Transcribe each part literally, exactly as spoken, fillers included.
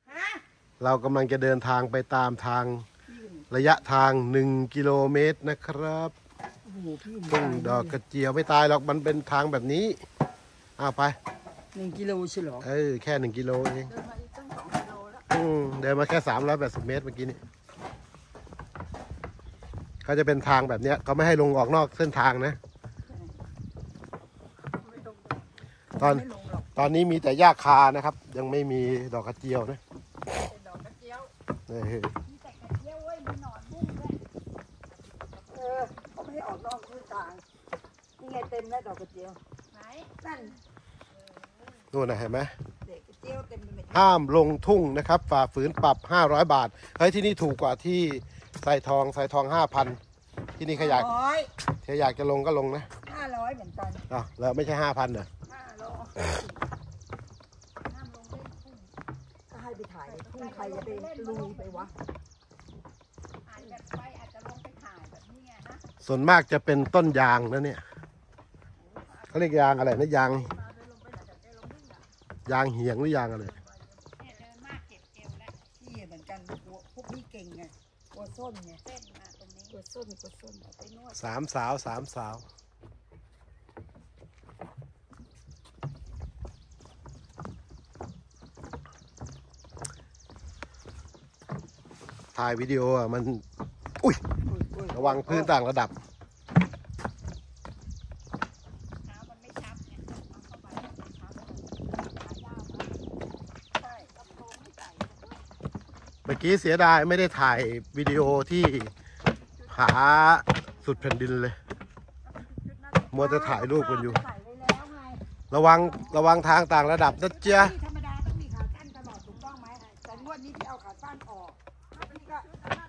เรากำลังจะเดินทางไปตามทางระยะทางหนึ่งกิโลเมตรนะครับทุ่งดอกกระเจียวไม่ตายหรอกมันเป็นทางแบบนี้อ้าวไปหนึ่งกิโลใช่หรอเออแค่หนึ่งกิโลเองอืมเดินมาแค่สามร้อยแปดสิบเมตรเมื่อกี้นี้เขาจะเป็นทางแบบเนี้ยเขาไม่ให้ลงออกนอกเส้นทางนะตอนตอนนี้มีแต่หญ้าคานะครับยังไม่มีดอกกระเจียวนะดอกกระเจียวเออมีแต่กระเจียวเว้ยมีหนอนบุ้งด้วยเออเขาไม่ให้ออกนอกเส้นทางนี่ไงเต็มแล้วดอกกระเจียวไหนนั่นนู่นนะเห็นไหมเด็กกระเจียวเต็มไปหมดห้ามลงทุ่งนะครับฝ่าฝืนปรับห้าร้อยบาทเฮ้ยที่นี่ถูกกว่าที่ไซทองไซทองห้าพันที่นี่ขยากเธออยากจะลงก็ลงนะห้าร้อยเหมือนกันอ๋อแล้วไม่ใช่ห้าพันเหรอห้าร้อยห้ามลงเล่นทุ่งก็ให้ไปถ่ายทุ่งใครจะไปลุยไปวะอาจจะไปอาจจะลงไปถ่ายแบบนี้นะส่วนมากจะเป็นต้นยางนะเนี่ยเขาเรียกยางอะไรนะยางยางเหียงหรือยางอะไรเนี่ยเดินมากเจ็บเอวแล้วพี่เหมือนกันพวกพี่เก่งไงกลัวส้นไงเส้นมาตรงนี้กลัวส้นกลัวส้นไปนวดสามสาวสามสาวถ่ายวิดีโออ่ะมันอุ้ยระวังพื้นต่างระดับเมื่อกี้เสียดายไม่ได้ถ่ายวิดีโอที่ผาสุดแผ่นดินเลยมัวจะถ่ายรูปกันอยู่ระวังระวังทางต่างระดับนะเจ๊ะธรรมดาต้องมีขาสั้นตลอดถูกต้องไหมแต่งวดนี้ที่เอาขาสั้นออกนี่ก็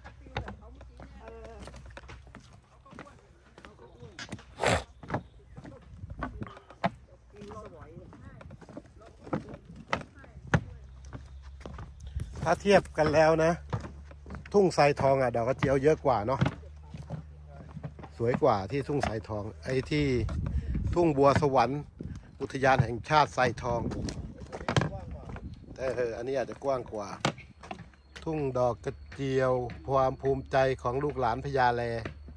ถ้าเทียบกันแล้วนะทุ่งไทรทองอ่ะดอกกระเจียวเยอะกว่าเนาะสวยกว่าที่ทุ่งไทรทองไอ้ที่ทุ่งบัวสวรรค์อุทยานแห่งชาติไทรทองแต่เอออันนี้อาจจะกว้างกว่าทุ่งดอกกระเจียวความภูมิใจของลูกหลานพญาแล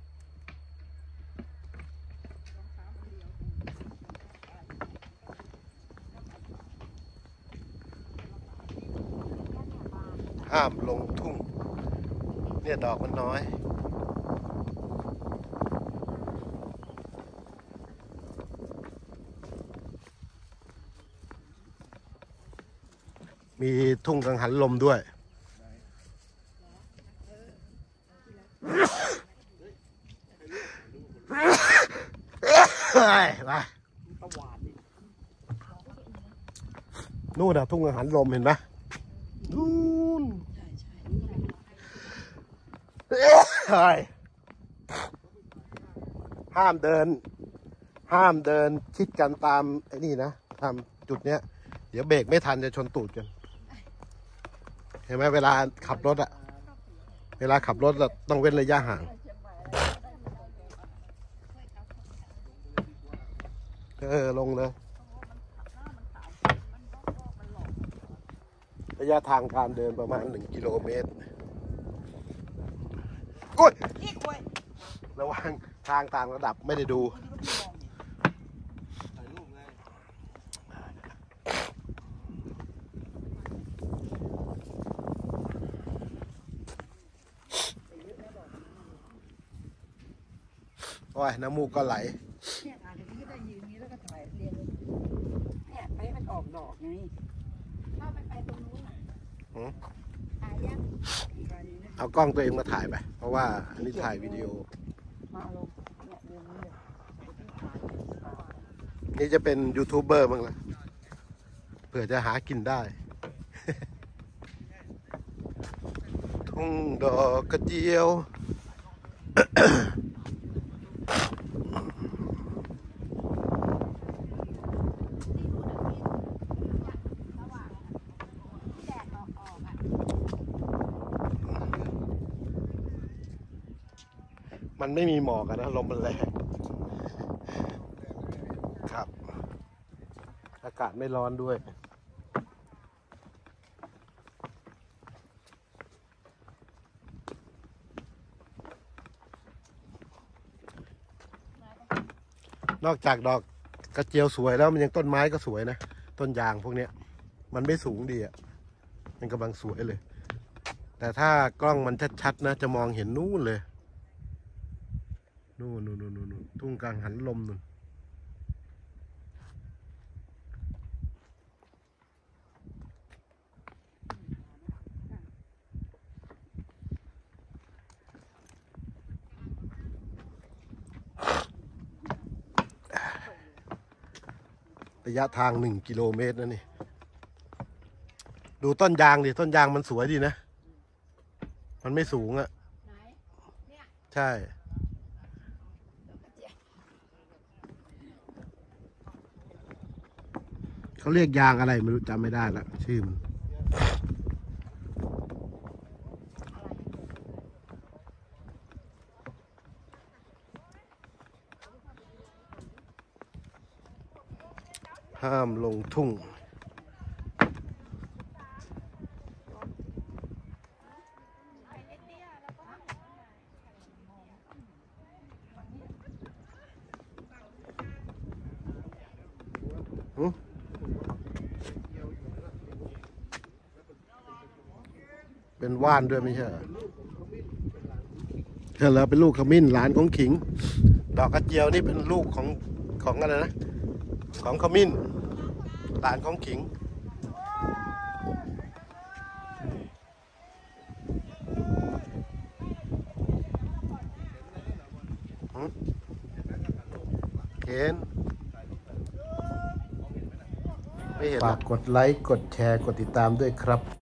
ห้ามลงทุ่งเนี่ยดอกมันน้อยมีทุ่งกังหันลมด้วยไปนู่นอะทุ่งกังหันลมเห็นไหมนู่นห้ามเดินห้ามเดินชิดกันตามไอ้นี่นะทำจุดเนี้ยเดี๋ยวเบรกไม่ทันจะชนตูดกันเห็นไหมเวลาขับรถอะเวลาขับรถต้องเว้นระยะห่างเออลงเลยระยะทางการเดินประมาณหนึ่งกิโลเมตรกุ้ยระวังทางต่างระดับไม่ได้ดูโอ้ยน้ำมูกก็ไหลเนี่ยอ่านอย่างนี้ก็ได้ยืนนี้แล้วก็ถ่ายเรียนเนี่ยไปมันออกดอกไงถ้าไปไปตรงนู้นถ่ายยังเอากล้องตัวเองมาถ่ายไปเพราะว่าอันนี้ถ่ายวิดีโอนี่จะเป็นยูทูบเบอร์บ้างละเผื่อจะหากินได้ทุ่งดอกกระเจียวมันไม่มีหมอกนะลมมันแรงครับอากาศไม่ร้อนด้วยนอกจากดอกกระเจียวสวยแล้วมันยังต้นไม้ก็สวยนะต้นยางพวกเนี้ยมันไม่สูงดีอ่ะมันกำลังสวยเลย แต่ถ้ากล้องมันชัดๆนะจะมองเห็นนู่นเลยนู่นนู่นนู่นนู่นทุ่งกลางหันลมนู่นระยะทางหนึ่งกิโลเมตรนะนี่ดูต้นยางดิต้นยางมันสวยดีนะมันไม่สูงอ่ะไหนเนี่ยใช่เขาเรียกยางอะไรไม่รู้จำไม่ได้ละชื่อมันห้ามลงทุ่งเป็นว่านด้วยไม่ใช่เหรอใช่แล้วเป็นลูกขมิ้นหลานของขิง ดอกกระเจียวนี่เป็นลูกของของอะไรนะของขมิ้นหลานของขิงเห็นไม่เห็นฝากกดไลค์กดแชร์กดติดตามด้วยครับ